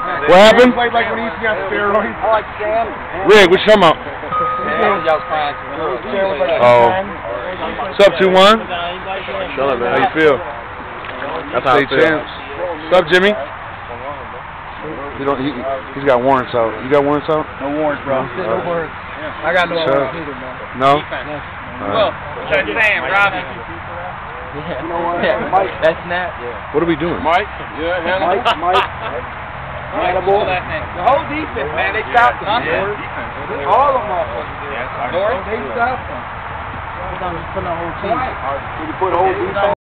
What happened? Played like when he used to be on steroids. I like Sam. Rick, what you talking about? Oh. What's up, 2-1? Chilling, man. How you feel? That's how I feel. Champs. What's up, Jimmy? He's got warrants out. You got warrants out? No warrants, bro. No warrants. I got no warrants either, man. No? Well, Sam, Robbie. You know what? Yeah, Mike. That's Nat. Yeah. What are we doing? Mike? Yeah, Mike. Hannibal. The whole defense, man. They stopped them. Yeah. All of them motherfuckers. They stopped them. Put the whole team. Did you put a whole defense?